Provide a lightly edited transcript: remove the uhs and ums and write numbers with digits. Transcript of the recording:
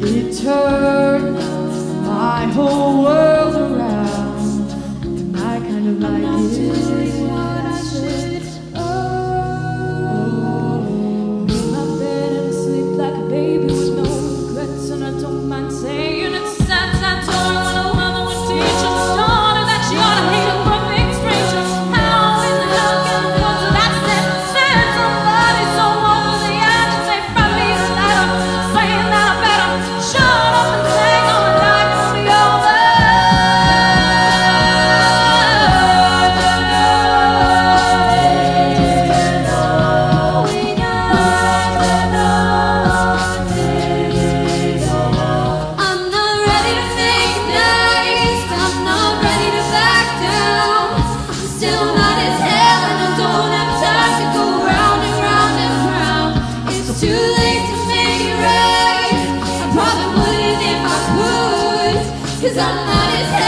It turned my whole world around, and I kind of like it. Doing what I should. In my bed and asleep like a baby with no regrets, and I don't mind saying it's sad, sad story when a mother would teach her daughter that she ought to hate a perfect stranger. How in the hell can I go to that step? Send somebody so over the edge and say, "Write me a letter saying that I better shut up and take all the life will be over." I'm not ready to make nice. I'm not ready to back down. I'm still mad as hell and I don't have time to go round and round and round. It's too late to make it right. I probably wouldn't if I could, 'cause I'm mad as hell.